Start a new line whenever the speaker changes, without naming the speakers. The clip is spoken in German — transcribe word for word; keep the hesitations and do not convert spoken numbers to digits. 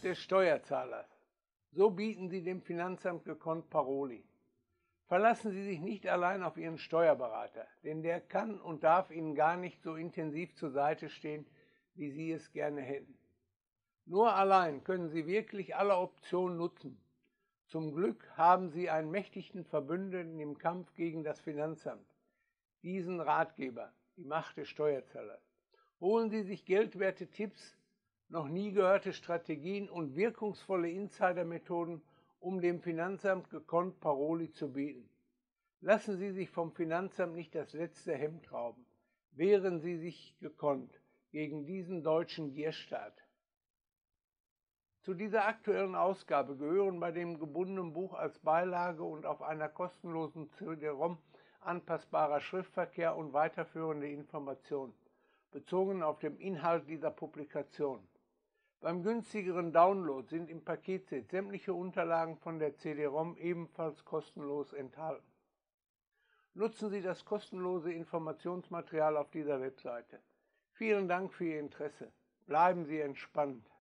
des Steuerzahlers. So bieten Sie dem Finanzamt gekonnt Paroli. Verlassen Sie sich nicht allein auf Ihren Steuerberater, denn der kann und darf Ihnen gar nicht so intensiv zur Seite stehen, wie Sie es gerne hätten. Nur allein können Sie wirklich alle Optionen nutzen. Zum Glück haben Sie einen mächtigen Verbündeten im Kampf gegen das Finanzamt, diesen Ratgeber, die Macht des Steuerzahlers. Holen Sie sich geldwerte Tipps, noch nie gehörte Strategien und wirkungsvolle Insidermethoden, um dem Finanzamt gekonnt Paroli zu bieten. Lassen Sie sich vom Finanzamt nicht das letzte Hemd rauben. Wehren Sie sich gekonnt gegen diesen deutschen Gierstaat. Zu dieser aktuellen Ausgabe gehören bei dem gebundenen Buch als Beilage und auf einer kostenlosen C D-ROM anpassbarer Schriftverkehr und weiterführende Informationen, bezogen auf den Inhalt dieser Publikation. Beim günstigeren Download sind im Paketset sämtliche Unterlagen von der C D-ROM ebenfalls kostenlos enthalten. Nutzen Sie das kostenlose Informationsmaterial auf dieser Webseite. Vielen Dank für Ihr Interesse. Bleiben Sie entspannt.